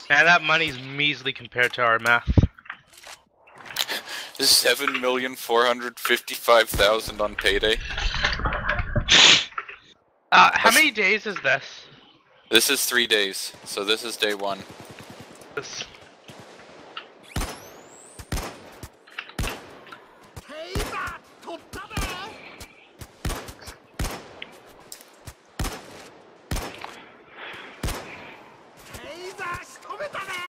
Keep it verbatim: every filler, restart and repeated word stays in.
Man, that money's measly compared to our math. Seven million four hundred fifty-five thousand on payday. Uh, how many days is this? This is three days, so this is day one. This